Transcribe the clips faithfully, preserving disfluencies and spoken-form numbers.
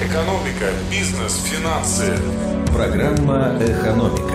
Экономика, бизнес, финансы. Программа «Экономика».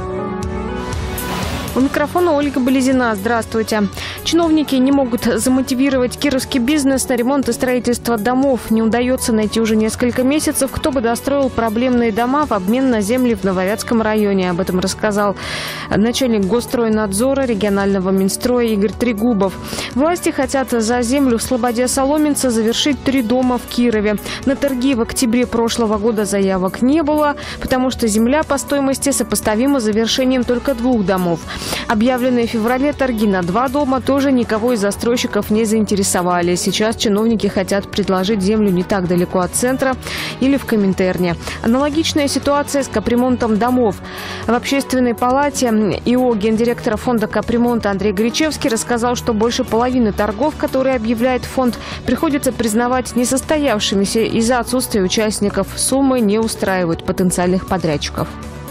У микрофона Ольга Болезина. Здравствуйте. Чиновники не могут замотивировать кировский бизнес на ремонт и строительство домов. Не удается найти уже несколько месяцев, кто бы достроил проблемные дома в обмен на земли в Нововятском районе. Об этом рассказал начальник Госстройнадзора регионального Минстроя Игорь Трегубов. Власти хотят за землю в Слободе-Соломенце завершить три дома в Кирове. На торги в октябре прошлого года заявок не было, потому что земля по стоимости сопоставима с завершением только двух домов. Объявленные в феврале торги на два дома тоже никого из застройщиков не заинтересовали. Сейчас чиновники хотят предложить землю не так далеко от центра или в Коминтерне. Аналогичная ситуация с капремонтом домов. В общественной палате ИО гендиректора фонда капремонта Андрей Горячевский рассказал, что больше половины торгов, которые объявляет фонд, приходится признавать несостоявшимися из-за отсутствия участников. Суммы не устраивают потенциальных подрядчиков.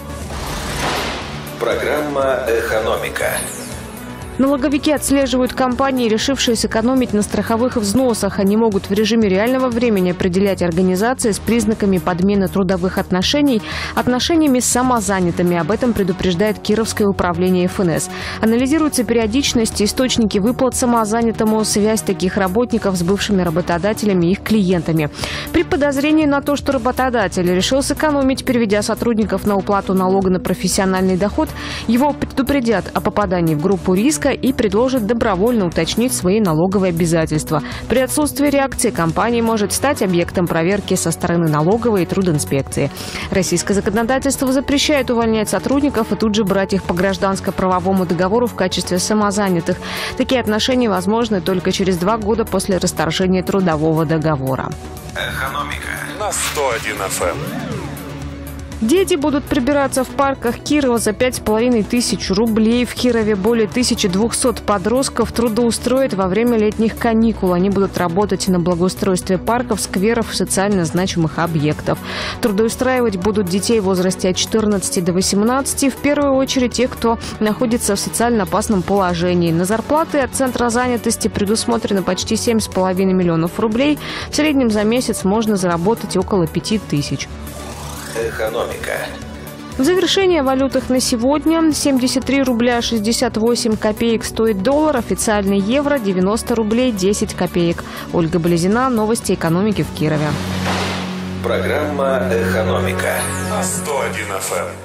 Программа «Экономика». Налоговики отслеживают компании, решившие сэкономить на страховых взносах. Они могут в режиме реального времени определять организации с признаками подмены трудовых отношений отношениями с самозанятыми. Об этом предупреждает Кировское управление эф эн эс. Анализируются периодичность, источники выплат самозанятому, связь таких работников с бывшими работодателями и их клиентами. При подозрении на то, что работодатель решил сэкономить, переведя сотрудников на уплату налога на профессиональный доход, его предупредят о попадании в группу риска и предложат добровольно уточнить свои налоговые обязательства. При отсутствии реакции компания может стать объектом проверки со стороны налоговой и трудинспекции. Российское законодательство запрещает увольнять сотрудников и тут же брать их по гражданско-правовому договору в качестве самозанятых. Такие отношения возможны только через два года после расторжения трудового договора. Экономика на сто один эф эм. Дети будут прибираться в парках Кирова за пять с половиной тысяч рублей. В Кирове более тысячи двухсот подростков трудоустроят во время летних каникул. Они будут работать на благоустройстве парков, скверов и социально значимых объектов. Трудоустраивать будут детей в возрасте от четырнадцати до восемнадцати. В первую очередь тех, кто находится в социально опасном положении. На зарплаты от Центра занятости предусмотрено почти семь с половиной миллионов рублей. В среднем за месяц можно заработать около пяти тысяч. Экономика. В завершение о валютах на сегодня. семьдесят три рубля шестьдесят восемь копеек стоит доллар, официальный евро девяносто рублей десять копеек. Ольга Болезина, новости экономики в Кирове. Программа «Экономика» на сто один эф эм.